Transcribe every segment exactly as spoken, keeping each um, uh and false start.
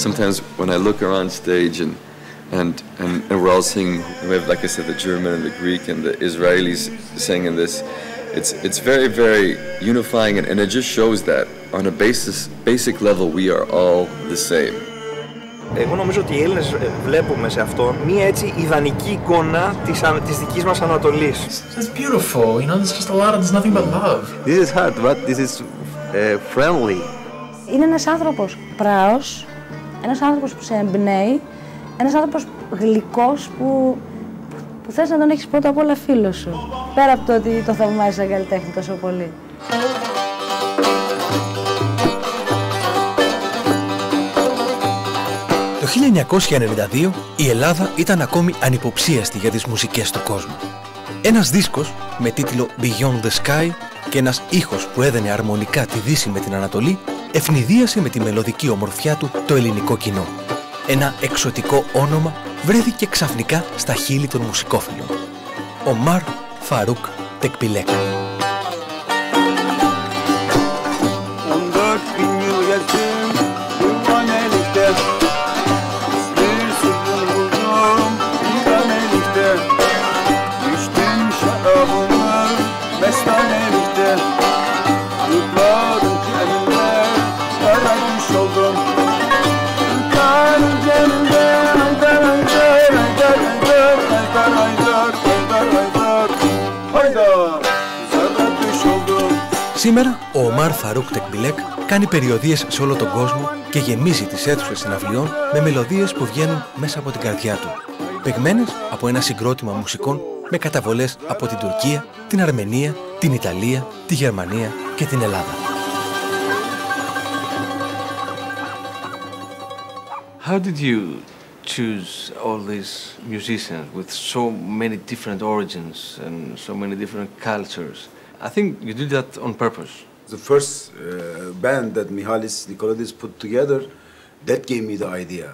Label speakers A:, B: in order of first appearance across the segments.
A: sometimes when I look around stage and and and, and we're all singing, we have, like I said, the German and the Greek and the Israelis singing this. It's it's very very unifying, and, and it just shows that on a basis basic level we are all the same.
B: Εγώ νομίζω ότι οι Έλληνες βλέπουμε σε αυτό μία έτσι ιδανική εικόνα της, της δικής μας Ανατολής.
C: It's beautiful, you know, there's just a lot of, there's nothing but love.
D: This is hard, but this is uh, friendly.
E: Είναι ένας άνθρωπος πράος, ένας άνθρωπος που σε εμπνέει, ένας άνθρωπος γλυκός που, που θες να τον έχεις πρώτα απ' όλα φίλο σου. Πέρα από το ότι το θαυμάζεις σαν καλλιτέχνη τόσο πολύ.
F: Το χίλια εννιακόσια ενενήντα δύο η Ελλάδα ήταν ακόμη ανυποψίαστη για τις μουσικές του κόσμου. Ένας δίσκος με τίτλο Beyond the Sky και ένας ήχος που έδαινε αρμονικά τη Δύση με την Ανατολή ευνηδίασε με τη μελωδική ομορφιά του το ελληνικό κοινό. Ένα εξωτικό όνομα βρέθηκε ξαφνικά στα χείλη των μουσικόφιλων. Ομάρ Φαρούκ Τεκπιλέκ. Σήμερα ο Ομάρ Φαρούκ Τεκπιλέκ κάνει περιοδίες σε όλο τον κόσμο και γεμίζει τις αίθουσες συναυλιών με μελωδίες που βγαίνουν μέσα από την καρδιά του, παιγμένες από ένα συγκρότημα μουσικών με καταβολές από την Τουρκία, την Αρμενία, την Ιταλία, τη Γερμανία και την Ελλάδα.
G: How did you choose all these musicians with so many different origins and so many different cultures? I think you did that on purpose.
H: The first uh, band that Mihalis Nikolaidis put together, that gave me the idea.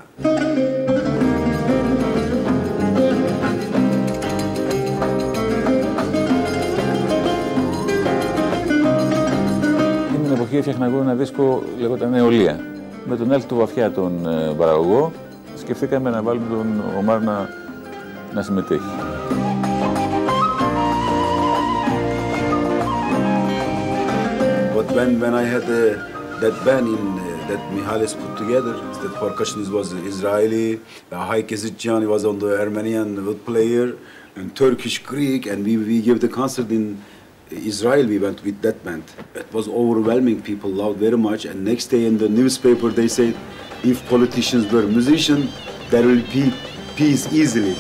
I: Την εποχή έφτιαχνα εγώ ένα δίσκο λεγόταν Νεολαία. Με τον Έλτο Βαφιά τον ε, παραγωγό σκεφτήκαμε να βάλουμε τον Ομάρ να, να συμμετέχει.
H: But when, when I had uh, that band in, uh, that Mihalis put together, the percussionist was Israeli, Haik Ezitcan was on the Armenian wood player, and Turkish, Greek, and we, we gave the concert in Israel, we went with that band. It was overwhelming, people loved very much, and next day in the newspaper they said, if politicians were musicians, there will be peace easily.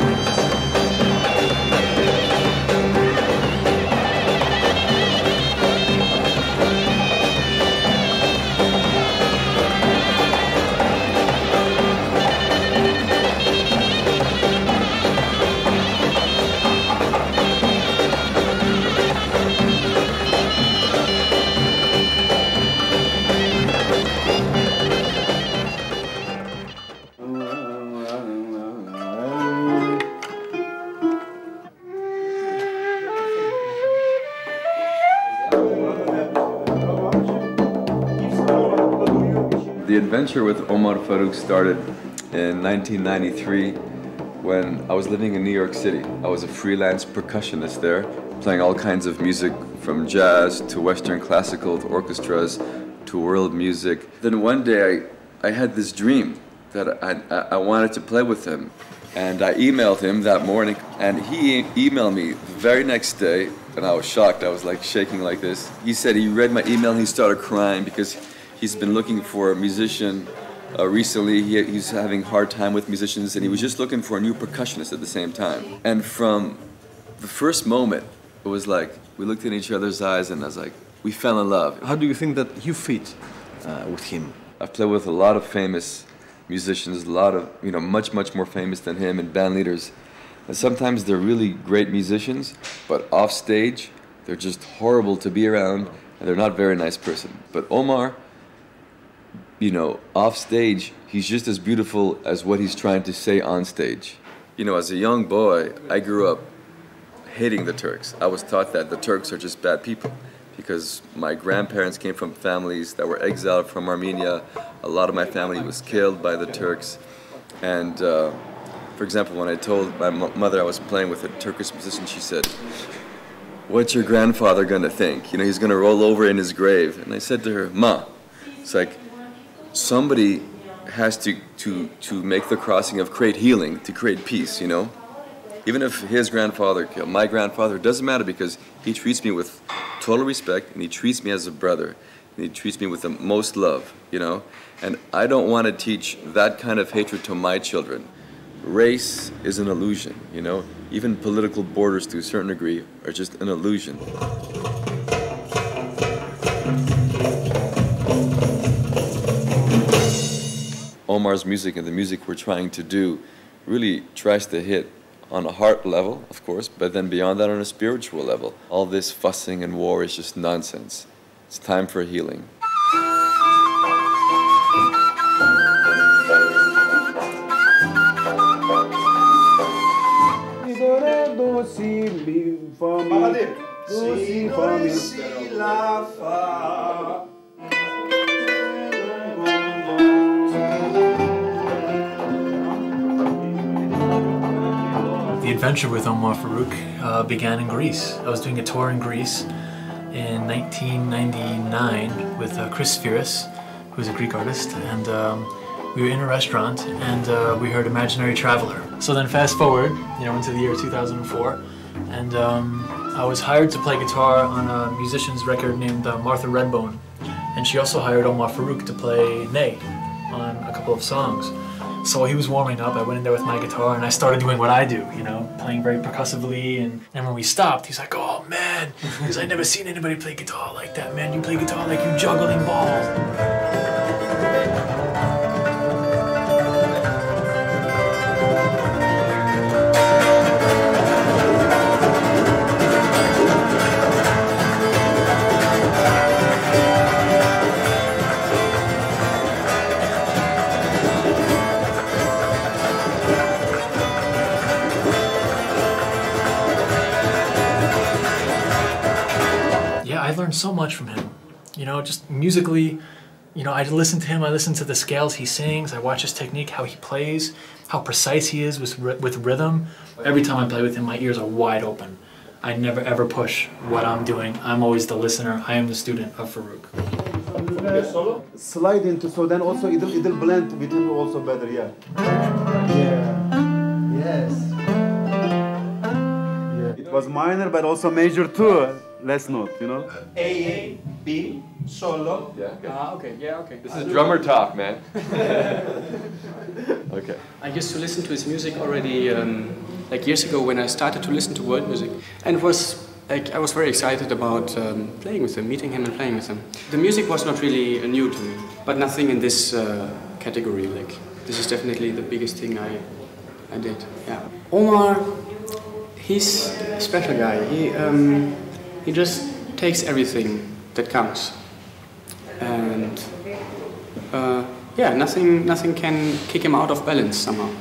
A: The adventure with Omar Farooq started in nineteen ninety-three when I was living in New York City. I was a freelance percussionist there, playing all kinds of music from jazz to Western classical to orchestras to world music. Then one day I, I had this dream that I, I, I wanted to play with him. And I emailed him that morning, and he emailed me the very next day, and I was shocked. I was like shaking like this. He said he read my email and he started crying because he's been looking for a musician uh, recently. He, he's having a hard time with musicians, and he was just looking for a new percussionist at the same time. And from the first moment, it was like we looked in each other's eyes, and I was like, we fell in love.
G: How do you think that you fit uh, with him?
A: I've played with a lot of famous musicians, a lot of, you know, much, much more famous than him, and band leaders. And sometimes they're really great musicians, but off stage, they're just horrible to be around, and they're not a very nice person. But Omar, you know, off stage, he's just as beautiful as what he's trying to say on stage. You know, as a young boy, I grew up hating the Turks. I was taught that the Turks are just bad people because my grandparents came from families that were exiled from Armenia. A lot of my family was killed by the Turks. And uh, for example, when I told my mother I was playing with a Turkish musician, she said, "What's your grandfather gonna think? You know, he's gonna roll over in his grave." And I said to her, "Ma, it's like somebody has to, to, to make the crossing of create healing, to create peace, you know? Even if his grandfather killed my grandfather, it doesn't matter because he treats me with total respect and he treats me as a brother and he treats me with the most love, you know? And I don't want to teach that kind of hatred to my children. Race is an illusion, you know? Even political borders to a certain degree are just an illusion. Omar's music and the music we're trying to do really tries to hit on a heart level, of course, but then beyond that on a spiritual level. All this fussing and war is just nonsense. It's time for healing.
C: The adventure with Omar Farouk uh, began in Greece. I was doing a tour in Greece in nineteen ninety-nine with uh, Chris Spheris, who's a Greek artist, and um, we were in a restaurant and uh, we heard Imaginary Traveler. So then fast forward, you know, into the year two thousand four, and um, I was hired to play guitar on a musician's record named uh, Martha Redbone, and she also hired Omar Farouk to play Ney on a couple of songs. So while he was warming up, I went in there with my guitar and I started doing what I do, you know, playing very percussively. And, and when we stopped, he's like, "Oh man," because I'd never seen anybody play guitar like that, man. You play guitar like you juggling balls. I learned so much from him, you know, just musically, you know, I listen to him, I listen to the scales he sings, I watch his technique, how he plays, how precise he is with, with rhythm. Every time I play with him, my ears are wide open. I never ever push what I'm doing. I'm always the listener. I am the student of Farouk.
J: Slide into, so then also it'll, it'll blend with him also better, yeah. Yeah. Yes. Yeah. It was minor, but also major too. Less note, you know?
B: A, A, B, solo.
A: Yeah.
B: Ah, okay, yeah, okay.
A: This is drummer talk, man. Okay.
K: I used to listen to his music already um, like years ago when I started to listen to world music. And it was like, I was very excited about um, playing with him, meeting him and playing with him. The music was not really uh, new to me, but nothing in this uh, category. Like, this is definitely the biggest thing I, I did, yeah. Omar, he's a special guy. He, um, He just takes everything that comes, and uh, yeah, nothing, nothing can kick him out of balance somehow.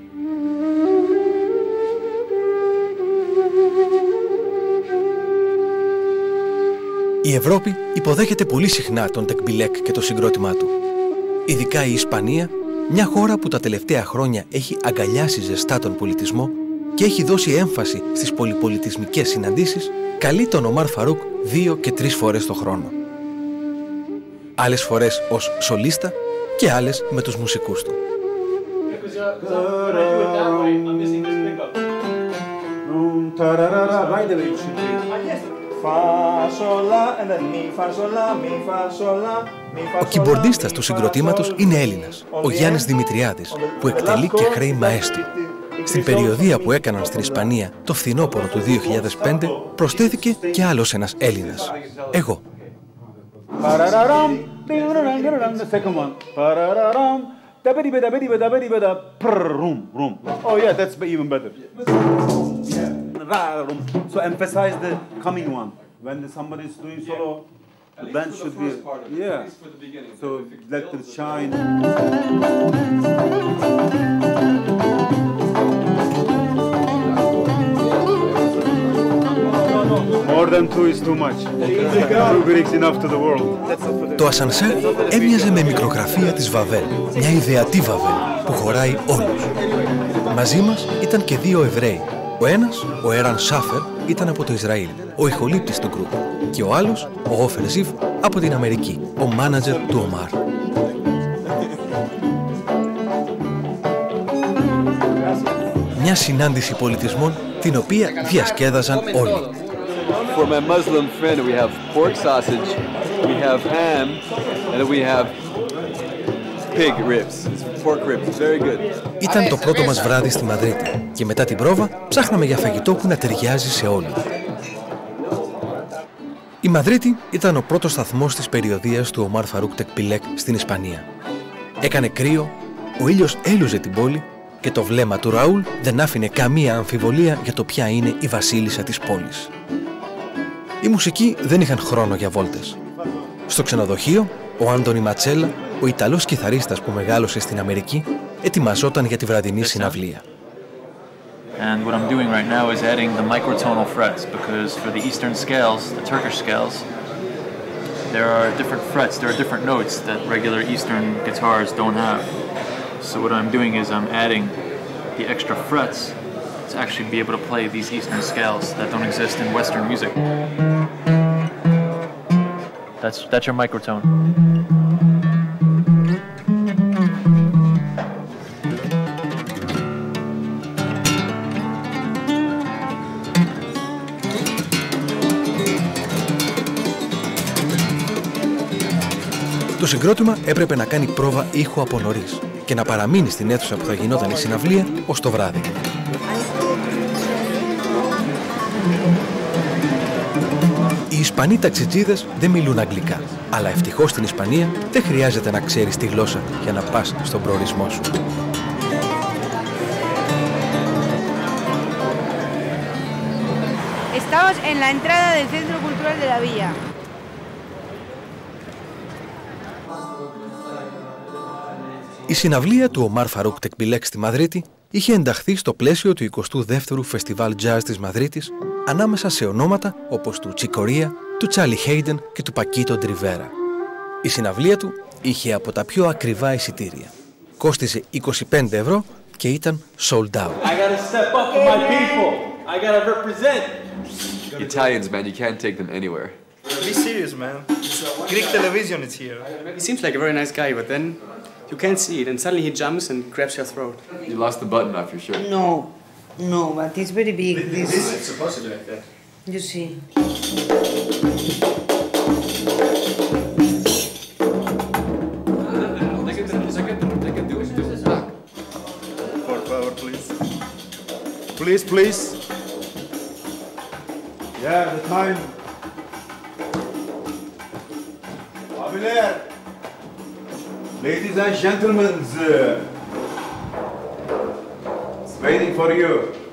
F: Η Ευρώπη υποδέχεται πολύ συχνά τον Τεκμπιλέκ και το συγκρότημά του. Ειδικά η Ισπανία, μια χώρα που τα τελευταία χρόνια έχει αγκαλιάσει ζεστά τον πολιτισμό και έχει δώσει έμφαση στις πολυπολιτισμικές συναντήσεις, καλεί τον Ομάρ Φαρούκ δύο και τρεις φορές το χρόνο. Άλλες φορές ως σολίστα και άλλες με τους μουσικούς του. Ο κιμπορντίστας του συγκροτήματος είναι Έλληνας, ο Γιάννης Δημητριάδης, που εκτελεί και χρέη μαέστρο. Στην περιοδεία που έκαναν στην Ισπανία το φθινόπωρο του δύο χιλιάδες πέντε προσθέθηκε και άλλος ένας Έλληνας, εγώ.
J: So emphasize the coming one. When somebody is doing solo, the band should be, yeah. So let it shine. More than and two is too much. Two Greeks enough to the world.
F: Το ασανσέρ έμοιαζε με μικρογραφία της Βαβέλ, μια ιδεατή Βαβέλ που χωράει όλους. Μαζί μας ήταν και δύο Εβραίοι. Ο ένας, ο Εράν Σάφερ, ήταν από το Ισραήλ, ο ηχολήπτης του γκρουπ, και ο άλλος, ο Όφερ Ζιβ, από την Αμερική, ο μάνατζερ του Ομάρ. Μια συνάντηση πολιτισμών την οποία διασκέδαζαν όλοι.
A: For my Muslim friend, we have pork sausage, we have ham, and we have pig ribs. It's pork ribs, very good.
F: Ήταν το πρώτο μας βράδυ στη Μαδρίτη και μετά την πρόβα ψάχναμε για φαγητό που να ταιριάζει σε όλους. Η Μαδρίτη ήταν ο πρώτος σταθμός της περιοδείας του Ομάρ Φαρούκ Τεκπιλέκ στην Ισπανία. Έκανε κρύο, ο ήλιος έλουζε την πόλη και το βλέμμα του Ραούλ δεν άφηνε καμία αμφιβολία για το ποια είναι η βασίλισσα της πόλης. Οι μουσικοί δεν είχαν χρόνο για βόλτες. Στο ξενοδοχείο, ο Άντονι Ματσέλα, ο Ιταλός κιθαρίστας που μεγάλωσε στην Αμερική, ετοιμαζόταν για τη βραδινή συναυλία.
L: And what I'm doing right now is adding the microtonal frets, because for the Eastern scales, the Turkish scales, there are different frets, there are different notes that regular Eastern guitars don't have. So what I'm doing is I'm adding the extra frets to actually be able to play these Eastern scales that don't exist in Western music. That's, that's your microtone.
F: Το συγκρότημα έπρεπε να κάνει πρόβα ήχου από νωρίς και να παραμείνει στην αίθουσα που θα γινόταν η συναυλία ως το βράδυ. Οι Ισπανοί ταξιτζίδες δεν μιλούν αγγλικά, αλλά ευτυχώς στην Ισπανία δεν χρειάζεται να ξέρεις τη γλώσσα για να πας στον προορισμό σου.
M: Estamos en la entrada del Centro Cultural de la Villa.
F: Η συναυλία του Ομάρ Φαρούκ Τεκπιλέκ στη Μαδρίτη είχε ενταχθεί στο πλαίσιο του εικοστού δεύτερου Φεστιβάλ Jazz της Μαδρίτης ανάμεσα σε ονόματα όπως του Τσικορία, του Τσάλι Χέιντεν και του Πακίτο Ντριβέρα. Η συναυλία του είχε από τα πιο ακριβά εισιτήρια. Κόστιζε είκοσι πέντε ευρώ και ήταν sold out.
N: I gotta step up for my people. I gotta represent.
A: Italians, man, you can't take them anywhere.
B: Be serious, man. Greek television is here.
K: He seems like a very nice guy, but then you can't see it, and suddenly he jumps and grabs your throat.
A: You lost the button off your shirt.
M: No, no, but it's very big. This,
K: This is supposed to be like that.
M: You see.
J: For power, please. Please, please. Yeah, the time. Abiler. Ladies and gentlemen, it's waiting for you.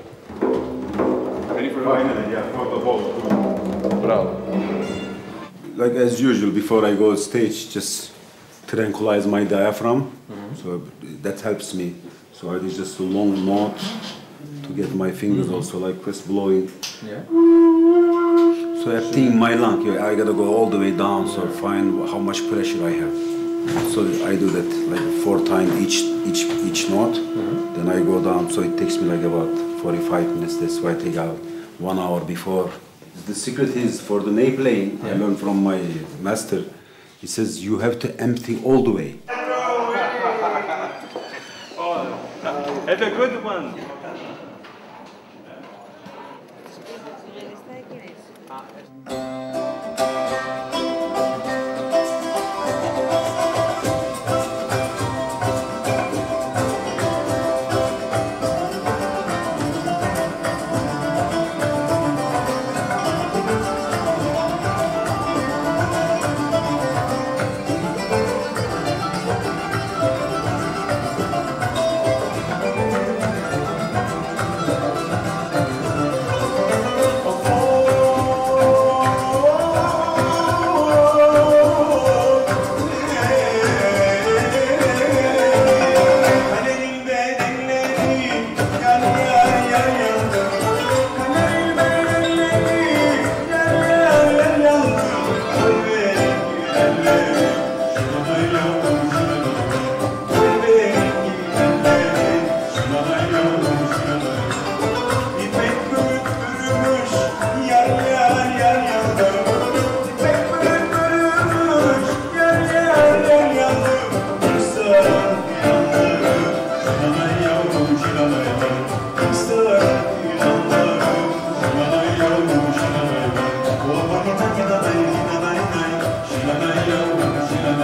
J: Ready for finally, yeah, for the ball.
A: Bravo.
H: Like as usual, before I go on stage, just tranquilize my diaphragm. Mm-hmm. So that helps me. So I did just a long note to get my fingers mm-hmm. also like Chris blowing.
A: Yeah.
H: So emptying my lung, I gotta go all the way down, so find how much pressure I have. So I do that like four times each each each note. Mm-hmm. Then I go down. So it takes me like about forty-five minutes. That's why I take out one hour before. The secret is for the nail playing. Yeah. I learned from my master. He says you have to empty all the way.
J: Oh, it's a good one.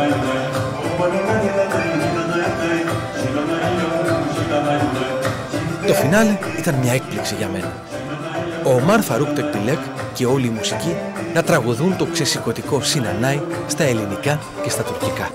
F: Το φινάλε ήταν μια έκπληξη για μένα. Ο Ομάρ Φαρούκ Τεκπιλέκ και όλη η μουσική να τραγουδούν το ξεσηκωτικό Σινανάι στα ελληνικά και στα τουρκικά.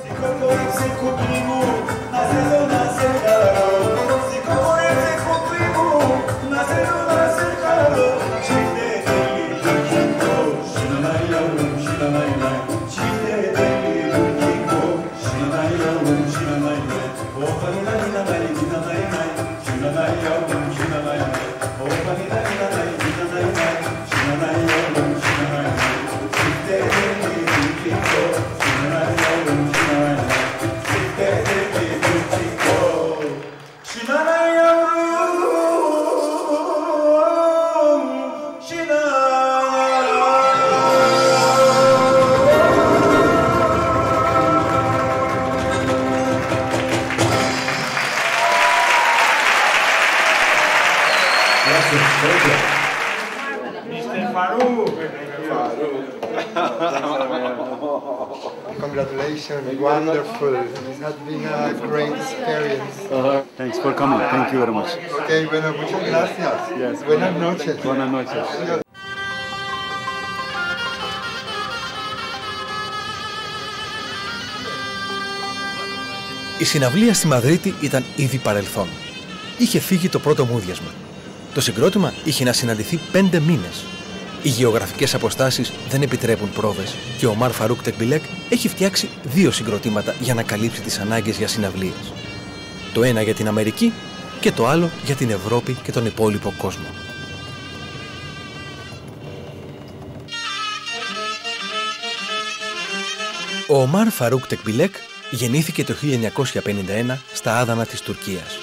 O: Congratulations, wonderful. It has been a great experience.
J: Uh-huh. Thanks for coming. Thank you very much.
O: Okay, bueno, muchas gracias.
J: Yes.
O: Buenas noches.
J: Buenas noches.
F: Η συναυλία στη Μαδρίτη ήταν ήδη παρελθόν. Είχε φύγει το πρώτο μούδιασμα. Το συγκρότημα είχε να συναντηθεί πέντε μήνες. Οι γεωγραφικές αποστάσεις δεν επιτρέπουν πρόβες και ο Ομάρ Φαρούκ Τεκπιλέκ έχει φτιάξει δύο συγκροτήματα για να καλύψει τις ανάγκες για συναυλίες. Το ένα για την Αμερική και το άλλο για την Ευρώπη και τον υπόλοιπο κόσμο. Ο Ομάρ Φαρούκ Τεκπιλέκ γεννήθηκε το χίλια εννιακόσια πενήντα ένα στα Άδανα της Τουρκίας.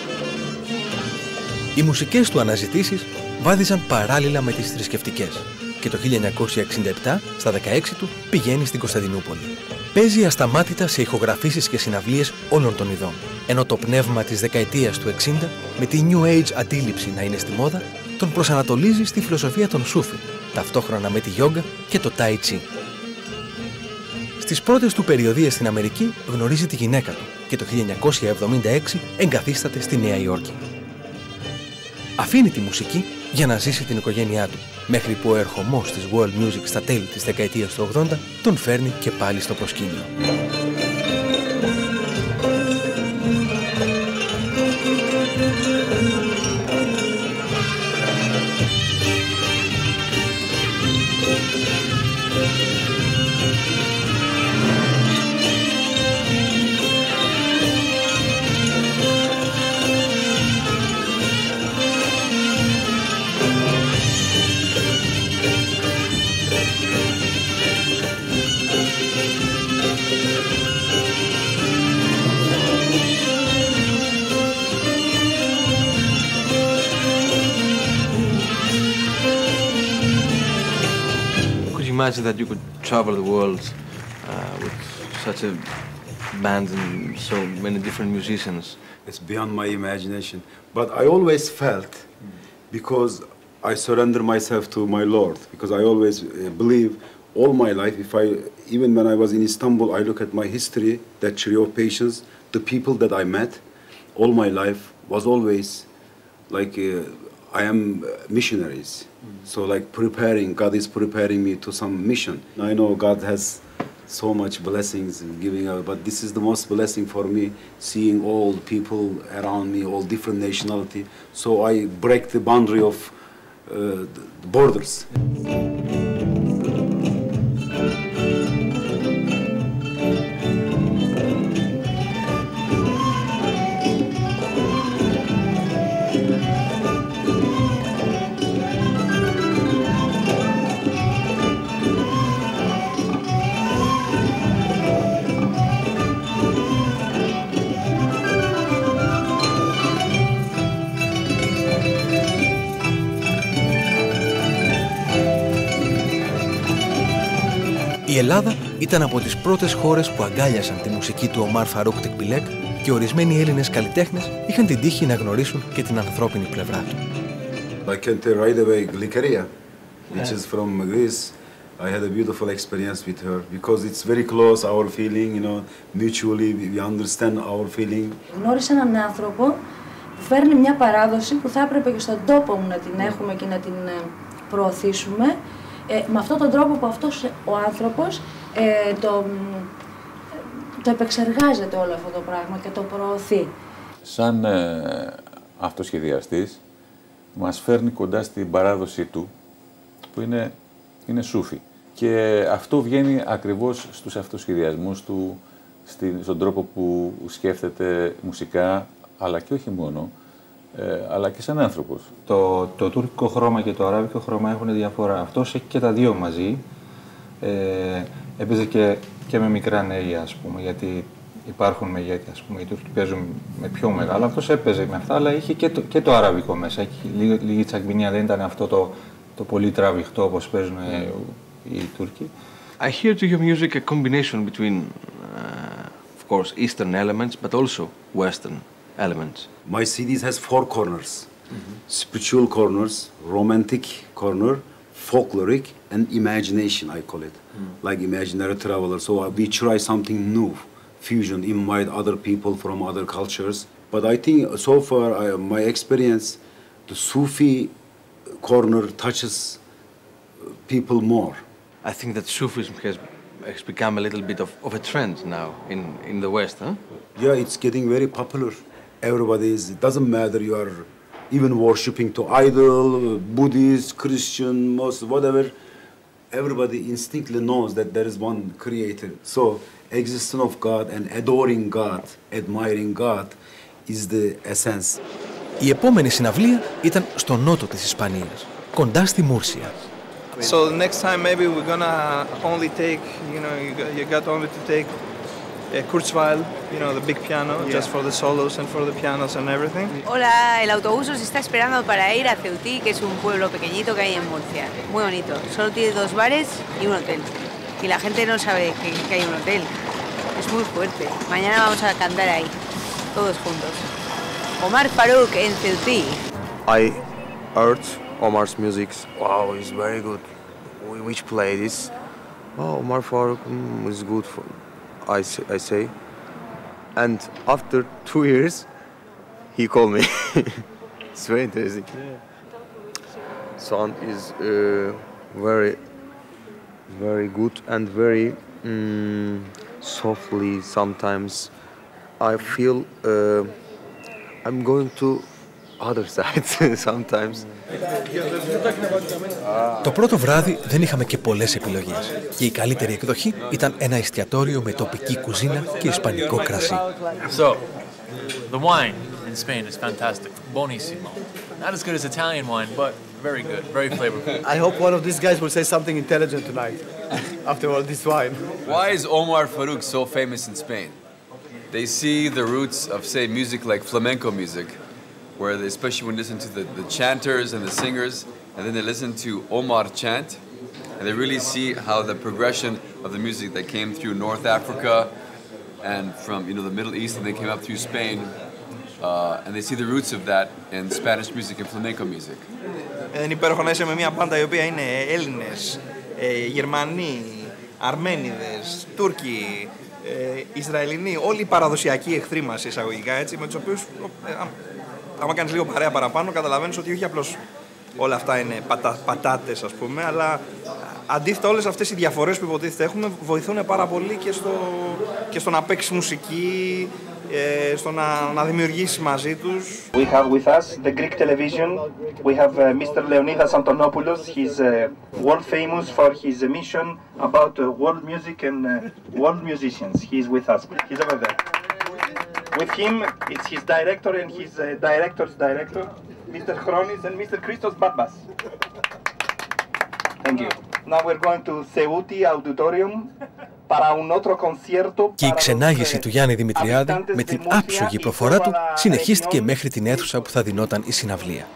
F: Οι μουσικές του αναζητήσεις βάδιζαν παράλληλα με τις θρησκευτικές και το χίλια εννιακόσια εξήντα επτά, στα δεκαέξι του, πηγαίνει στην Κωνσταντινούπολη. Παίζει ασταμάτητα σε ηχογραφήσεις και συναυλίες όλων των ειδών, ενώ το πνεύμα της δεκαετίας του εξήντα, με τη New Age αντίληψη να είναι στη μόδα, τον προσανατολίζει στη φιλοσοφία των Σούφι, ταυτόχρονα με τη γιόγκα και το Tai Chi. Στις πρώτες του περιοδίες στην Αμερική γνωρίζει τη γυναίκα του και το χίλια εννιακόσια εβδομήντα έξι εγκαθίσταται στη Νέα Υόρκη. Αφήνει τη μουσική για να ζήσει την οικογένειά του, μέχρι που ο ερχομός της world music στα τέλη της δεκαετίας του ογδόντα τον φέρνει και πάλι στο προσκήνιο.
G: Imagine that you could travel the world uh, with such a band and so many different musicians.
H: It's beyond my imagination. But I always felt, because I surrender myself to my Lord, because I always uh, believe all my life, if I, even when I was in Istanbul, I look at my history, that trio of patients, the people that I met, all my life was always like uh, I am missionaries. So like preparing, God is preparing me to some mission. I know God has so much blessings giving out, but this is the most blessing for me, seeing all people around me, all different nationality. So I break the boundary of uh, the borders.
F: Η Ελλάδα ήταν από τις πρώτες χώρες που αγκάλιασαν τη μουσική του Ομάρ Φαρούκ Τεκπιλέκ και ορισμένοι Έλληνες καλλιτέχνες είχαν την τύχη να γνωρίσουν και την ανθρώπινη πλευρά του.
H: I can tell right away Glikeria, which is from Greece, I had a beautiful experience with her because it's very close, our feeling, you know, mutually we understand our feeling.
E: Γνώρισα έναν άνθρωπο που φέρνει μια παράδοση που θα έπρεπε και στον τόπο μου να την έχουμε και να την προωθήσουμε ε, με αυτόν τον τρόπο που αυτός ο άνθρωπος ε, το, το επεξεργάζεται όλο αυτό το πράγμα και το προωθεί.
I: Σαν ε, αυτοσχεδιαστής μας φέρνει κοντά στην παράδοσή του που είναι, είναι σούφι. Και αυτό βγαίνει ακριβώς στους αυτοσχεδιασμούς του, στη, στον τρόπο που σκέφτεται μουσικά, αλλά και όχι μόνο, ε, αλλά και σαν άνθρωπος.
P: Το, το τουρκικό χρώμα και το αράβικο χρώμα έχουν διαφορά. Αυτός έχει και τα δύο μαζί. Ε, έπαιζε και, και με μικρά νέη, ας πούμε, γιατί υπάρχουν μεγέθη, ας πούμε, οι Τούρκοι παίζουν με πιο μεγάλα. Αυτός έπαιζε με αυτά, αλλά είχε και το, και το αραβικό μέσα. Έχει λίγη, λίγη τσακμινία, δεν ήταν αυτό το, το πολύ τραβηχτό όπως παίζουν ε, οι Τούρκοι.
G: I hear to your music a combination between, uh, of course, Eastern elements, but also Western elements.
H: My C D has four corners. Mm-hmm. Spiritual corners, romantic corner, folkloric, and imagination, I call it. Mm. Like imaginary traveler. So uh, we try something new, fusion, invite other people from other cultures. But I think so far, I, my experience, the Sufi corner touches people more.
G: I think that Sufism has, has become a little bit of, of a trend now in, in the West, huh?
H: Yeah, it's getting very popular. Everybody is, it doesn't matter, you are even worshipping to idol, Buddhist, Christian, Muslim, whatever. Everybody instinctively knows that there is one creator. So, existence of God and adoring God, admiring God is the essence.
F: Η επόμενη συναυλία ήταν στο νότο της Ισπανίας, κοντά στη Μούρσια.
B: So next time maybe we're gonna only take, you know, you got, you got only to take uh, Kurzweil, you know, the big piano, yeah. Just for the solos and for the pianos and everything.
M: Hola, el autobús os está esperando para ir a Ceutí, que es un pueblo pequeñito que hay en Murcia. Muy bonito. Solo tiene dos bares y un hotel. Y la gente no sabe que, que hay un hotel. Es muy fuerte. Mañana vamos a cantar ahí, todos juntos. Omar Farouk en Ceutí.
D: I heard Omar's music. Wow, it's very good. Which play this? Oh, Omar Farouk mm, is good. For, I say, I say. And after two years, he called me. It's very interesting. Yeah. Sound is uh, very, very good and very um, softly. Sometimes I feel uh, I'm going to other side sometimes.
F: Το πρώτο βράδυ δεν είχαμε και πολλές επιλογές και η καλύτερη εκδοχή ήταν ένα εστιατόριο με τοπική κουζίνα και ισπανικό κρασί.
L: So, the wine in Spain is fantastic. Buonissimo. Not as good as Italian wine, but very good, very flavorful.
Q: I hope one of these guys will say something intelligent tonight after all this wine.
A: Why is Omar Farouk so famous in Spain? They see the roots of, say, music like flamenco music, where they, especially when they listen to the, the chanters and the singers, and then they listen to Omar chant, and they really see how the progression of the music that came through North Africa and from, you know, the Middle East, and they came up through Spain, uh, and they see the roots of that in Spanish music and flamenco music.
B: Είναι υπέροχο να είσαι με μια μπάντα η οποία είναι Έλληνες, ε, Γερμανοί, Αρμένιδες, Τούρκοι, ε, Ισραηλινοί, όλοι οι παραδοσιακοί εχθροί μας εισαγωγικά, έτσι, με τους οποίους ε, άμα κάνεις λίγο παρέα παραπάνω, καταλαβαίνεις ότι όχι απλώς όλα αυτά είναι πατα, πατάτες, ας πούμε, αλλά αντίθετα όλες αυτές οι διαφορές που υποτίθεται έχουμε βοηθούν πάρα πολύ και στο, και στο να παίξεις μουσική, ε, στο να, να δημιουργήσεις μαζί τους.
R: We have with us the Greek television. We have uh, Mister Leonidas Antonopoulos. He's uh, world famous for his mission about uh, world music and uh, world musicians. He's with us. He's over there. With him, it's his director and his uh, director's director, Mister Chronis and Mister Christos Barbas. Thank you. Now we're going to Ceuti Auditorium para un otro concierto.
F: Και η ξενάγηση του Γιάννη Δημητριάδη με την άψογη προφορά του συνεχίστηκε μέχρι την αίθουσα που θα δινόταν η συναυλία.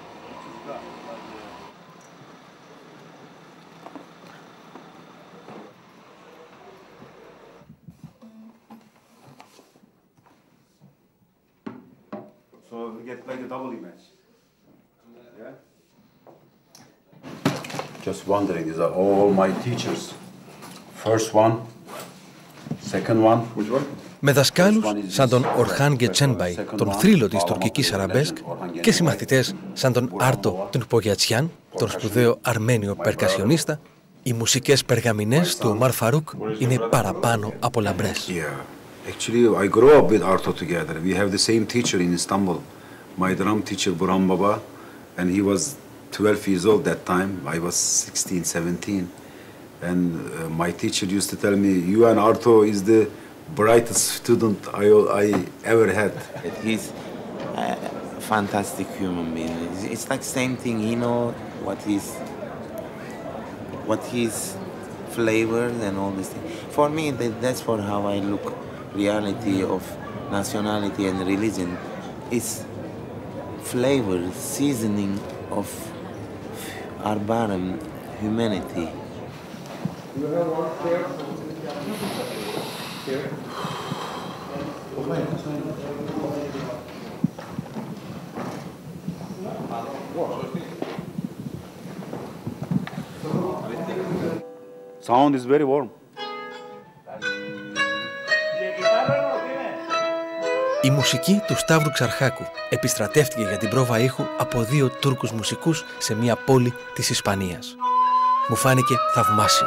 H: So we get like a double image. Yeah? just wondering, these are all my teachers. First one, second one. Which one?
F: Με δασκάλους σαν τον Ορχάν Γκετσένμπαϊ, τον θρύλο της τουρκικής αραμπέσκ, και συμμαθητές σαν τον Άρτο Τουνπογιατσιάν, τον σπουδαίο Αρμένιο περκασιονίστα, οι μουσικές περγαμηνές του Ομάρ Φαρούκ είναι παραπάνω από λαμπρές.
H: Yeah, actually I grew up with Arto together. We have the same teacher in Istanbul. My drum teacher Burhan Baba, and he was twelve years old that time. I was sixteen, seventeen. And uh, my teacher used to tell me, you and Arto is the brightest student I, I ever had.
S: He's a fantastic human being. It's like same thing, he know what his, what his flavors and all this thing. For me, that, that's for how I look reality of nationality and religion. It's flavor, seasoning of Arbaran humanity.
T: You have one here. Here.
H: Sound is very warm.
F: Η μουσική του Σταύρου Ξαρχάκου επιστρατεύτηκε για την πρόβα ήχου από δύο Τούρκους μουσικούς σε μια πόλη της Ισπανίας. Μου φάνηκε θαυμάσιο.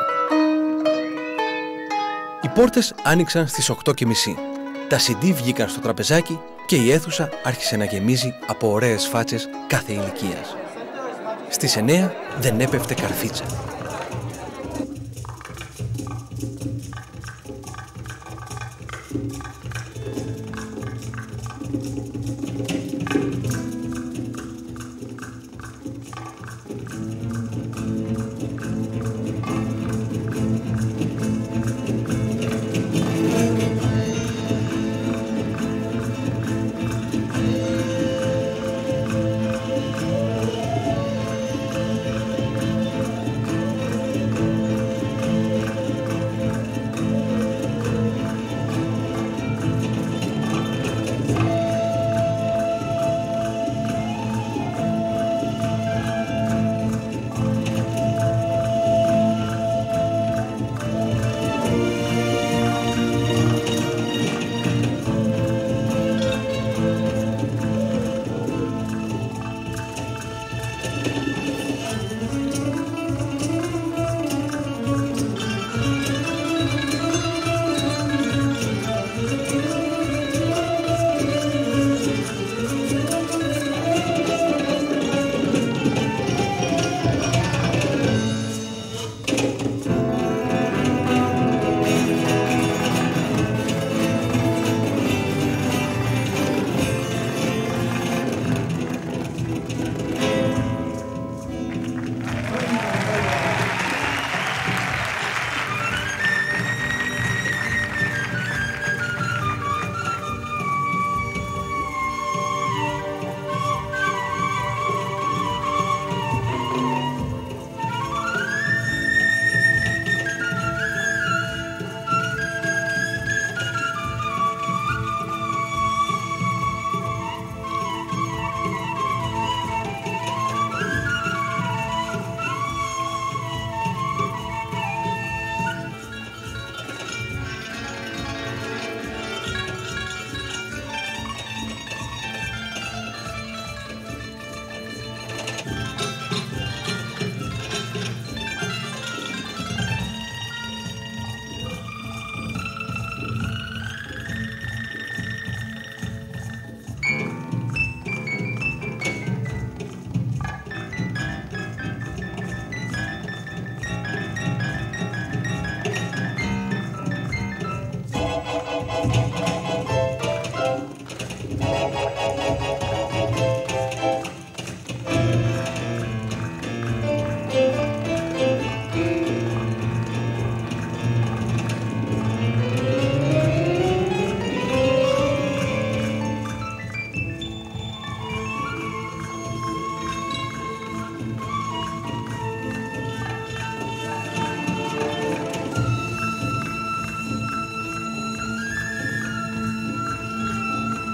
F: Οι πόρτες άνοιξαν στις οκτώ και μισή. Τα σι ντι βγήκαν στο τραπεζάκι και η αίθουσα άρχισε να γεμίζει από ωραίες φάτσες κάθε ηλικίας. Στις εννέα δεν έπεφτε καρφίτσα.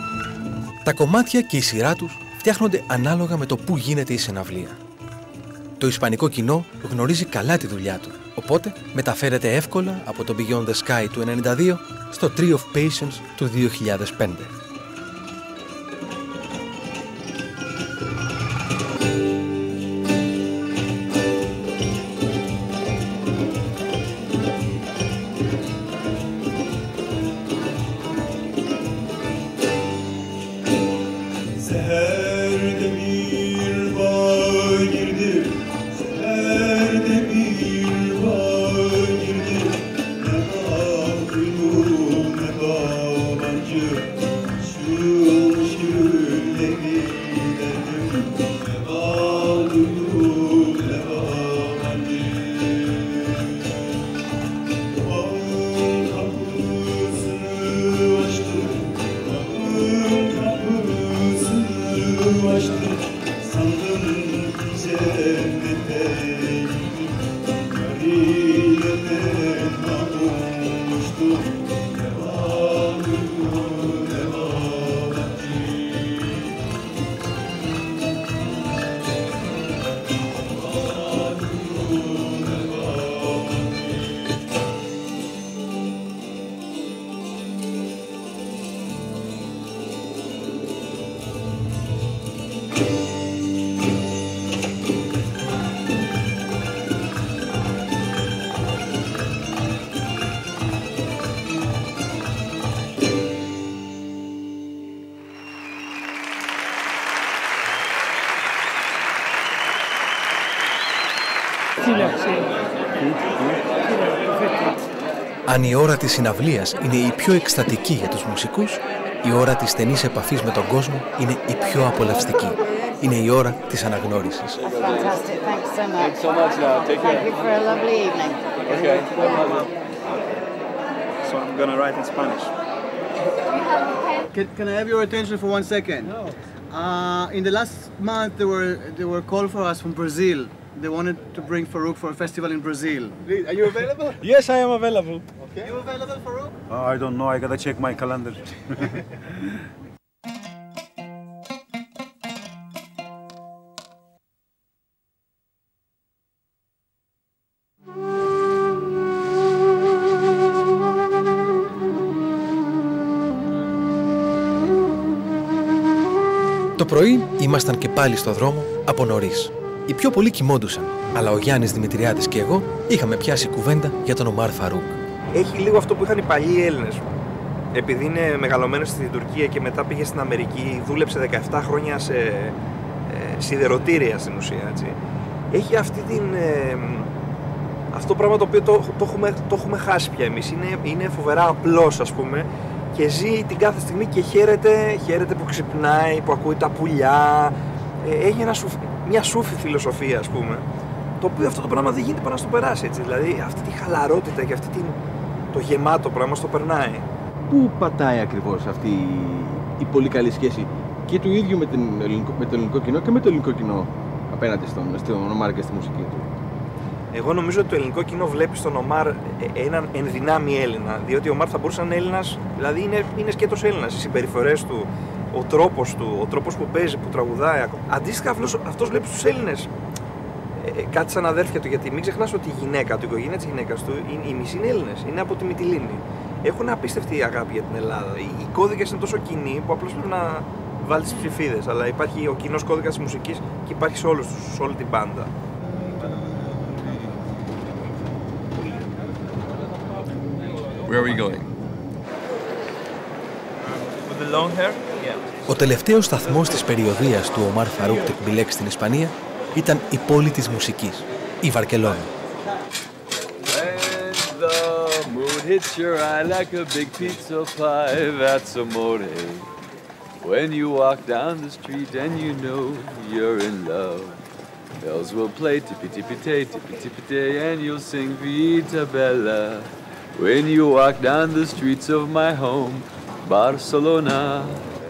F: Τα κομμάτια και η σειρά τους φτιάχνονται ανάλογα με το πού γίνεται η συναυλία. Το ισπανικό κοινό γνωρίζει καλά τη δουλειά του, οπότε μεταφέρεται εύκολα από το Beyond the Sky του ενενήντα δύο στο Tree of Patience του δύο χιλιάδες πέντε. Αν η ώρα της συναυλίας είναι η πιο εκστατική για τους μουσικούς, η ώρα της στενής επαφής με τον κόσμο είναι η πιο απολαυστική. Είναι η ώρα της αναγνώρισης.
Q: Can, can I have your attention for one second? No. Uh, in the last month, there were there were call for us from Brazil. They wanted to bring Farouk for a festival in Brazil. Are you available?
J: Yes, I am available.
Q: Okay. You available, Farouk?
J: Uh, I don't know. I gotta check my calendar.
F: Το πρωί ήμασταν και πάλι στο δρόμο από νωρίς. Οι πιο πολλοί κοιμόντουσαν, αλλά ο Γιάννης Δημητριάδης και εγώ είχαμε πιάσει κουβέντα για τον Ομάρ Φαρούκ.
B: Έχει λίγο αυτό που είχαν οι παλιοί Έλληνες. Επειδή είναι μεγαλωμένος στην Τουρκία και μετά πήγε στην Αμερική, δούλεψε δεκαεπτά χρόνια σε ε, σιδεροτήρια στην ουσία. Έτσι. Έχει αυτή την, ε, αυτό το πράγμα το οποίο το, το, έχουμε, το έχουμε χάσει πια εμείς. Είναι, είναι φοβερά απλός, ας πούμε, και ζει την κάθε στιγμή και χαίρεται, χαίρεται που ξυπνάει, που ακούει τα πουλιά. Ε, έχει ένα σουφ, μια σούφη φιλοσοφία, ας πούμε, το οποίο αυτό το πράγμα δεν γίνεται πάνω να στο περάσει, έτσι. Δηλαδή αυτή τη χαλαρότητα και αυτή την, το γεμάτο πράγμα στο περνάει.
G: Πού πατάει ακριβώς αυτή η πολύ καλή σχέση και του ίδιου με, την ελληνικό, με το ελληνικό κοινό και με το ελληνικό κοινό απέναντι στον, στον Ομάρ και στη μουσική του?
B: Εγώ νομίζω ότι το ελληνικό κοινό βλέπει στον Ομάρ έναν ενδυνάμει Έλληνα, διότι ο Ομάρ θα μπορούσε να είναι Έλληνας, δηλαδή είναι, είναι σκέτος Έλληνας, οι συμπεριφορές του, ο τρόπος του, ο τρόπος που παίζει, που τραγουδάει. Αντίστοιχα αυτός, αυτός βλέπει στους Έλληνες ε, κάτι σαν αδέρφια του, γιατί μην ξεχνάς ότι η γυναίκα του, η οικογένεια της γυναίκας του, οι μισοί είναι Έλληνες, είναι από τη Μυτιλήνη. Έχουν απίστευτη αγάπη για την Ελλάδα. Οι, οι κώδικες είναι τόσο κοινοί που απλώς πρέπει να βάλει τις ψηφίδες, αλλά υπάρχει ο κοινός κώδικας της μουσικής και υπάρχει σε όλους τους, σε όλη την μπάντα.
A: Where are we going?
B: With the long hair? Yeah.
F: Ο τελευταίος σταθμός της περιοδείας του Ομάρ Φαρούκ Τεκμπιλέκ στην Ισπανία ήταν η πόλη της μουσικής, η Βαρκελόνη.
A: When the mood hits your eye like a big pizza pie, that's amore. When you walk down the street and you know you're in love, bells will play tippy-tippy-tay, tippy-tippy-tay, and you'll sing Vita Bella. When you walk down the streets of my home, Barcelona.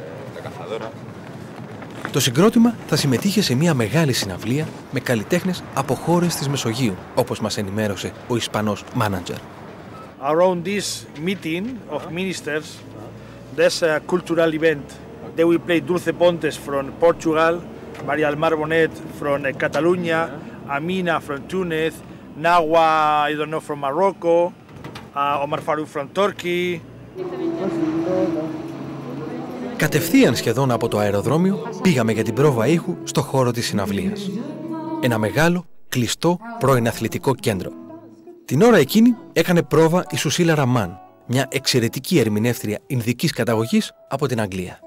F: Το συγκρότημα θα συμμετείχε σε μια μεγάλη συναυλία με καλλιτέχνες από χώρες της Μεσογείου, όπως μας ενημέρωσε ο Ισπανός μάνατζερ.
U: Around this meeting of ministers, there's a cultural event. They will play Dulce Pontes from Portugal, Maria del Mar Bonet from Catalonia, Amina from Tunis, Nawa, I don't know, from Morocco, uh, Omar Farouk from Turkey.
F: Κατευθείαν σχεδόν από το αεροδρόμιο πήγαμε για την πρόβα ήχου στο χώρο της συναυλίας. Ένα μεγάλο, κλειστό, πρώην αθλητικό κέντρο. Την ώρα εκείνη έκανε πρόβα η Σουσίλα Ραμάν, μια εξαιρετική ερμηνεύτρια ινδικής καταγωγής από την Αγγλία.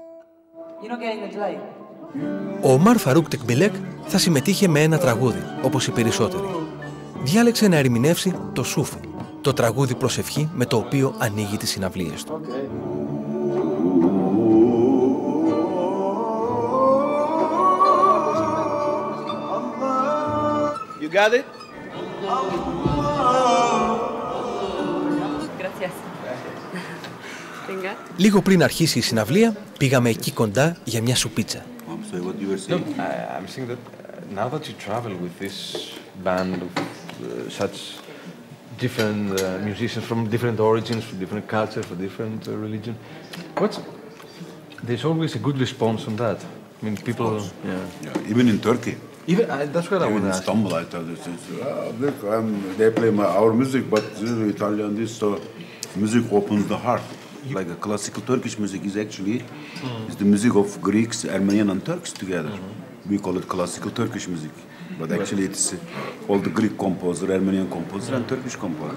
F: Ο Ομάρ Φαρούκ Τεκμπιλέκ θα συμμετείχε με ένα τραγούδι, όπως οι περισσότεροι. Διάλεξε να ερμηνεύσει το Σούφι, το τραγούδι προσευχή με το οποίο ανοίγει τις συναυλίες του.
U: You got it?
F: Λίγο πριν αρχίσει η συναυλία, πήγαμε εκεί κοντά για μια σουπίτσα.
A: So what you were saying? No, I, I'm saying that uh, now that you travel with this band of uh, such different uh, musicians from different origins, from different cultures, from different uh, religion, what's there's always a good response on that. I mean, people, yeah.
H: Yeah, even in Turkey.
A: Even uh, that's what I want to ask.
H: Istanbul, I thought it's, it's, uh, look, um, they play my, our music, but uh, Italian this, so music opens the heart. Like a classical Turkish music is actually mm. is the music of Greeks, Armenian, and Turks together. Mm-hmm. We call it classical Turkish music, but actually it's uh, all the Greek composer, Armenian composer, and Turkish composer.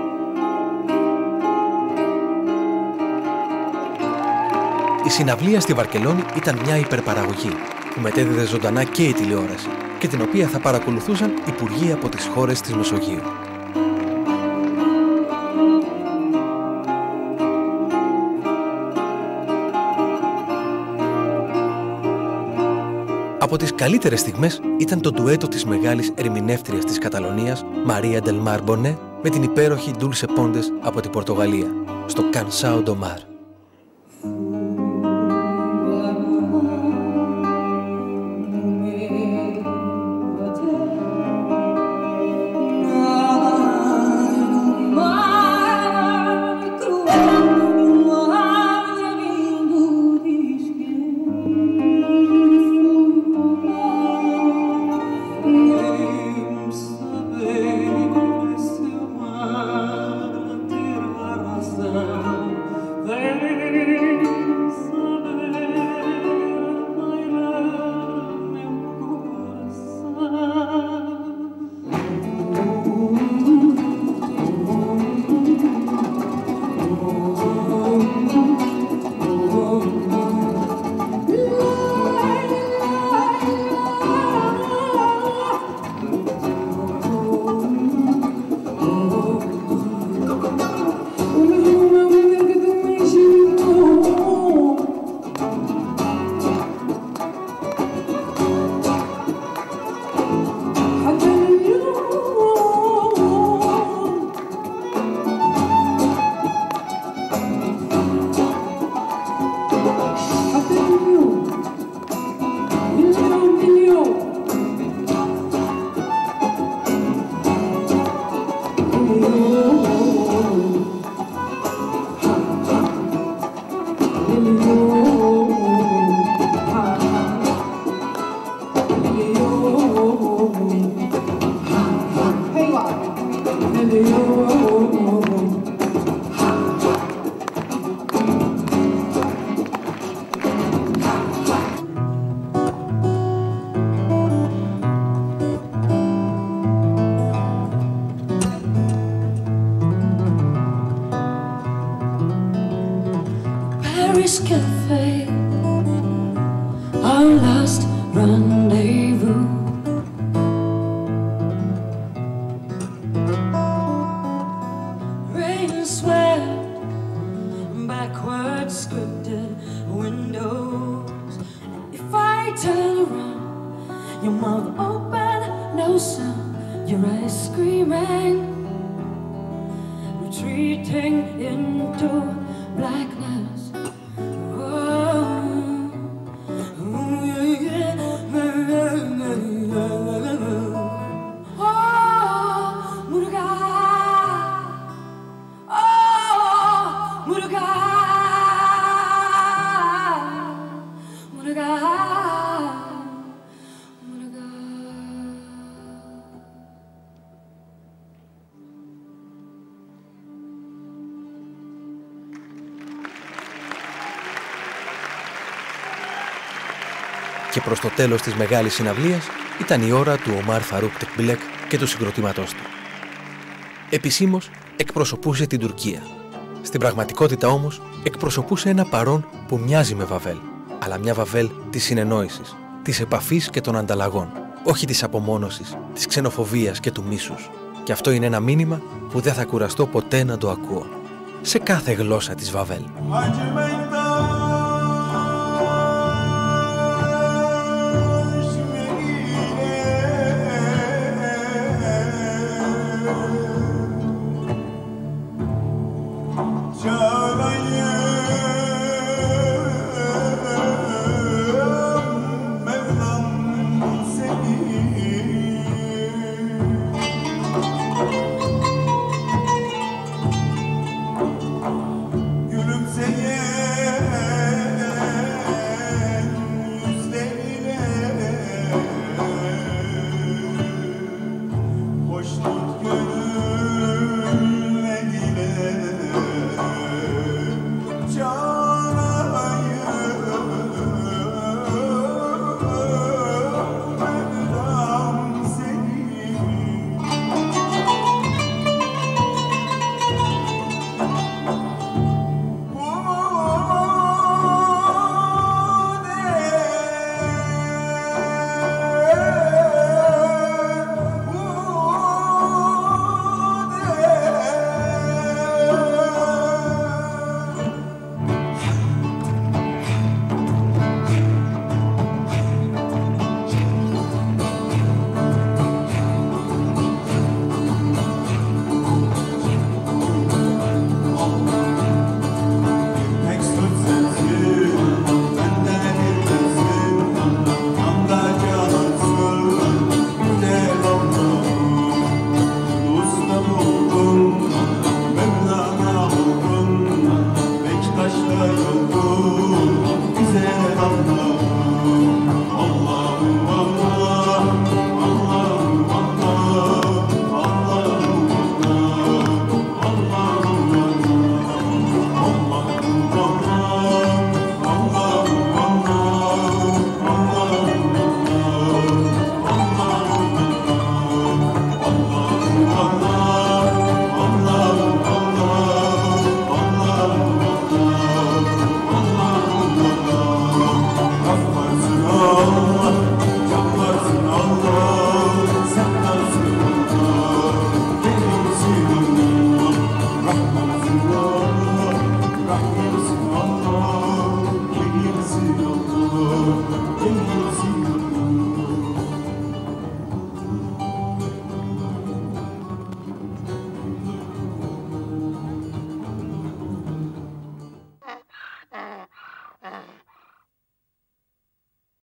F: Η συναυλία στη Βαρκελόνη ήταν μια υπερπαραγωγή που μετέδιδε ζωντανά και η τηλεόραση και την οποία θα παρακολουθούσαν υπουργοί από τις χώρες της Μεσογείου. Από τις καλύτερες στιγμές ήταν το ντουέτο της μεγάλης ερμηνεύτριας της Καταλωνίας, Μαρία Ντελ Μάρ Μπονέ, με την υπέροχη Ντούλσε Πόντες από την Πορτογαλία, στο Cansao do Mar.
C: Paris Cafe, our last rendezvous. Rain and sweat, backwards scripted windows. If I turn around, your mouth open, no sound, your eyes screaming, retreating into blackness.
F: Και προς το τέλος της μεγάλης συναυλίας ήταν η ώρα του Ομάρ Φαρούκ Τεκμπίλεκ και του συγκροτήματός του. Επισήμως εκπροσωπούσε την Τουρκία. Στην πραγματικότητα όμως εκπροσωπούσε ένα παρόν που μοιάζει με Βαβέλ, αλλά μια Βαβέλ της συνεννόησης, της επαφής και των ανταλλαγών, όχι της απομόνωσης, της ξενοφοβίας και του μίσους. Και αυτό είναι ένα μήνυμα που δεν θα κουραστώ ποτέ να το ακούω. Σε κάθε γλώσσα της Βαβέλ.